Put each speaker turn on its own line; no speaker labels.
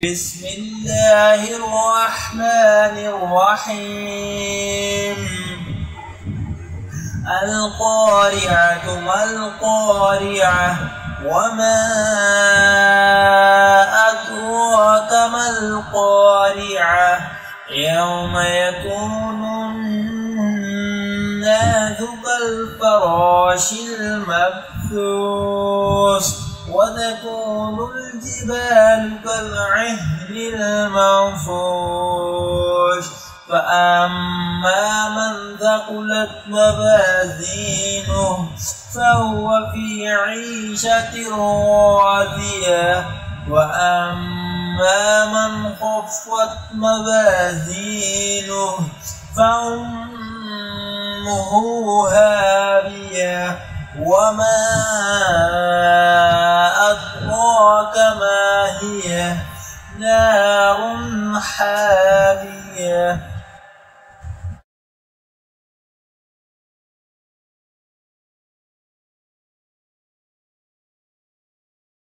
بسم الله الرحمن الرحيم. القارعة ما القارعة وما أدراك ما القارعة يوم يكون الناس كالفراش المبثوث وتكون الجبال كالعهن المنفوش فأما من ثقلت موازينه فهو في عيشة راضية وأما من خفت موازينه فأمه هاوية وما أدراك ما هي نار حامية